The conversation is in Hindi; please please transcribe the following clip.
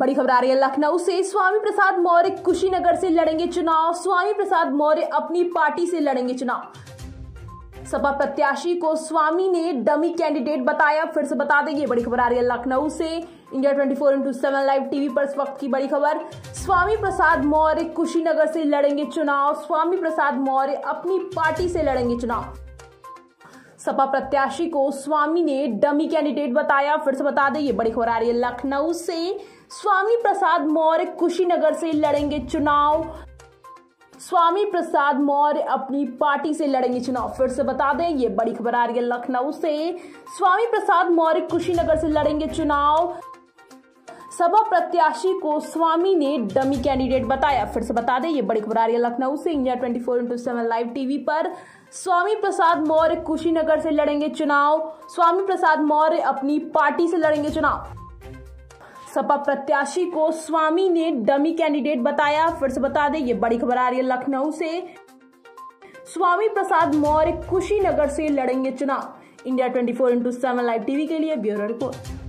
बड़ी खबर आ रही है लखनऊ से। स्वामी प्रसाद मौर्य कुशीनगर से लड़ेंगे चुनाव। स्वामी प्रसाद मौर्य अपनी पार्टी से लड़ेंगे चुनाव। सपा प्रत्याशी को स्वामी ने डमी कैंडिडेट बताया। फिर से बता दें, ये बड़ी खबर आ रही है लखनऊ से। इंडिया 24/7 लाइव टीवी पर इस वक्त की बड़ी खबर। स्वामी प्रसाद मौर्य कुशीनगर से लड़ेंगे चुनाव। स्वामी प्रसाद मौर्य अपनी पार्टी से लड़ेंगे चुनाव। सपा प्रत्याशी को स्वामी ने डमी कैंडिडेट बताया। फिर से बता दें, ये बड़ी खबर आ रही है लखनऊ से। स्वामी प्रसाद मौर्य कुशीनगर से लड़ेंगे चुनाव। स्वामी प्रसाद मौर्य अपनी पार्टी से लड़ेंगे चुनाव। फिर से बता दें, ये बड़ी खबर आ रही है लखनऊ से। स्वामी प्रसाद मौर्य कुशीनगर से लड़ेंगे चुनाव। सपा प्रत्याशी को स्वामी ने डमी कैंडिडेट बताया। फिर से बता दें, ये बड़ी खबर आ रही है लखनऊ से। इंडिया 24/7 लाइव टीवी पर स्वामी प्रसाद मौर्य कुशीनगर से लड़ेंगे चुनाव। स्वामी प्रसाद मौर्य अपनी पार्टी से लड़ेंगे चुनाव। सपा प्रत्याशी को स्वामी ने डमी कैंडिडेट बताया। फिर से बता दें, ये बड़ी खबर आ रही है लखनऊ से। स्वामी प्रसाद मौर्य कुशीनगर से लड़ेंगे चुनाव। इंडिया 24/7 लाइव टीवी के लिए ब्यूरो रिपोर्ट।